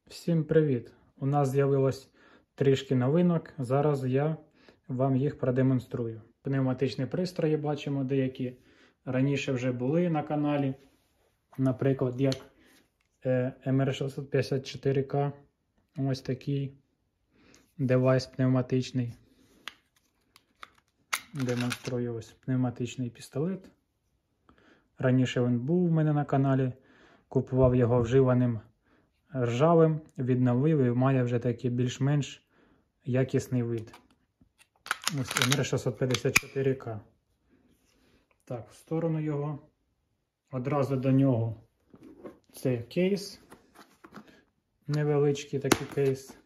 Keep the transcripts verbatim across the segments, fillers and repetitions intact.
Всім привіт! У нас з'явилось трішки новинок, зараз я вам їх продемонструю. Пневматичні пристрої бачимо деякі раніше вже були на каналі. Наприклад, як ем ер шістсот п'ятдесят чотири ка. Ось такий девайс пневматичний. Демонструю ось пневматичний пістолет. Раніше він був у мене на каналі. Купував його вживаним ржавим, відновив і має вже такий більш-менш якісний вид. Ось ем ер шістсот п'ятдесят чотири ка. Так, в сторону його. Одразу до нього це кейс. Невеличкий такий кейс.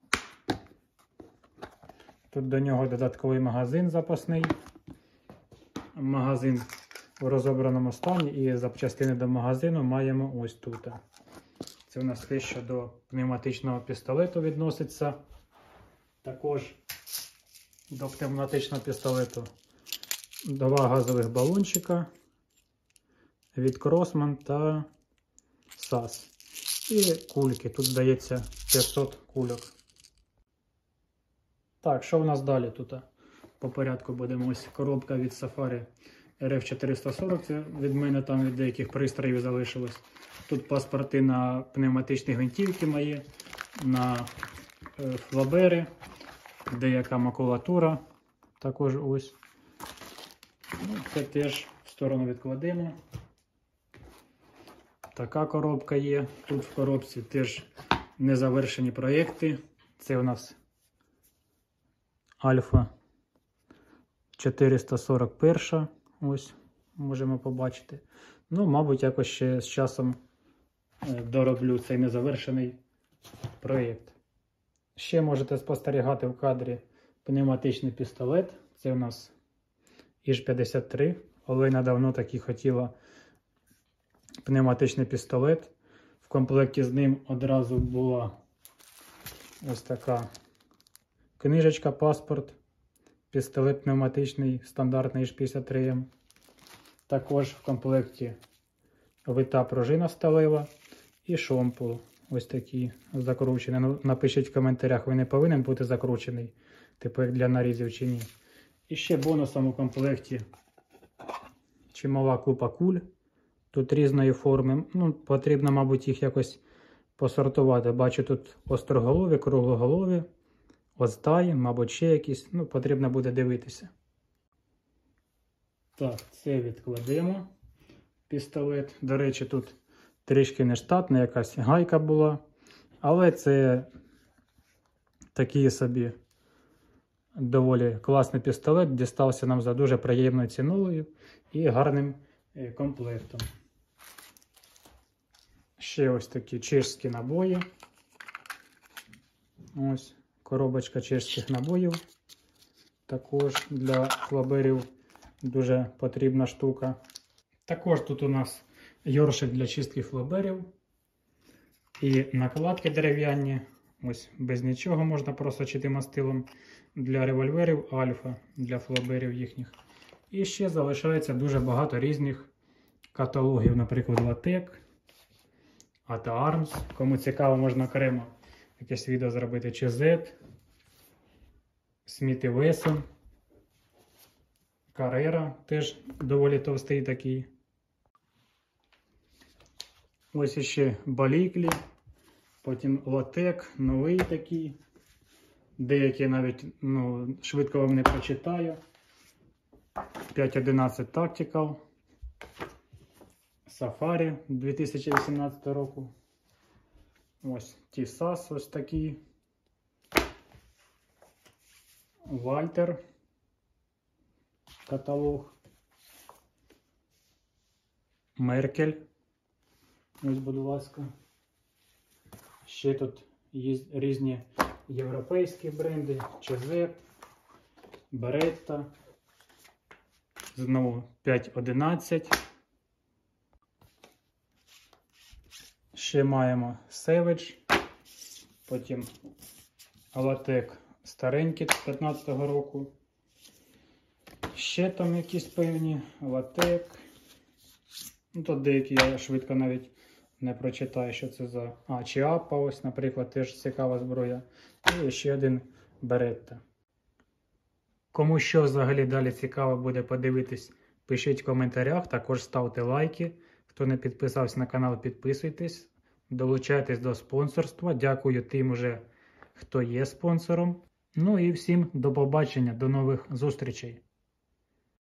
Тут до нього додатковий магазин запасний. Магазин у розобраному стані і запчастини до магазину маємо ось тут. Це у нас те, що до пневматичного пістолету відноситься. Також до пневматичного пістолету два газових балончика від Кросман та сас. І кульки. Тут здається п'ятсот кульок. Так, що в нас далі тут? По порядку будемо. Ось коробка від Safari ар еф чотириста сорок. Це від мене там від деяких пристроїв залишилось. Тут паспорти на пневматичні гвинтівки мої, на е, флабери, деяка макулатура. Також ось. Ну, це теж в сторону відкладемо. Така коробка є. Тут в коробці теж незавершені проєкти. Це у нас Альфа чотириста сорок один. Ось, можемо побачити. Ну, мабуть, якось ще з часом дороблю цей незавершений проєкт. Ще можете спостерігати в кадрі пневматичний пістолет. Це у нас і ж п'ятдесят три. Олена давно таки хотіла пневматичний пістолет. В комплекті з ним одразу була ось така книжечка, паспорт, пістолет пневматичний, стандартний і ж п'ятдесят три ем. Також в комплекті вита пружина сталева і шомпул. Ось такий закручений. Ну, напишіть в коментарях, ви не повинен бути закручений, типу як для нарізів чи ні. І ще бонусом у комплекті чимала купа куль. Тут різної форми. Ну, потрібно, мабуть, їх якось посортувати. Бачу, тут остроголові, круглоголові, оздаї, мабуть, ще якісь. Ну, потрібно буде дивитися. Так, це відкладемо. Пістолет. До речі, тут трішки нештатна якась гайка була. Але це такий собі доволі класний пістолет. Дістався нам за дуже приємною ціною і гарним комплектом. Ще ось такі чешські набої. Ось коробочка чешських набоїв. Також для флаберів дуже потрібна штука. Також тут у нас йоршик для чистки флаберів. І накладки дерев'яні. Ось без нічого можна просочити мастилом. Для револьверів Альфа, для флаберів їхніх. І ще залишається дуже багато різних каталогів. Наприклад, Латек, Ата Армс. Кому цікаво, можна окремо якесь відео зробити. Чи Зет, Сміт і Вессон. Каррера теж доволі товстий такий. Ось іще Баліклі, потім Латек, новий такий. Деякі навіть ну, швидко вам не прочитаю. п'ять одинадцять Tactical. Safari дві тисячі вісімнадцятого року. Ось ті сас ось такі. Вальтер. Каталог. Меркель. Ось, будь ласка. Ще тут є різні європейські бренди. Чезет, Беретта. Знову п'ять одинадцять. Ще маємо Savage. Потім Латек старенький п'ятнадцятого року. Ще там якісь певні Латек. Ну, тут деякі я швидко навіть не прочитаю, що це за. А, Чіапа, ось, наприклад, теж цікава зброя. І ще один Беретта. Кому що взагалі далі цікаво буде подивитись, пишіть в коментарях, також ставте лайки. Хто не підписався на канал, підписуйтесь, долучайтесь до спонсорства. Дякую тим уже, хто є спонсором. Ну і всім до побачення, до нових зустрічей.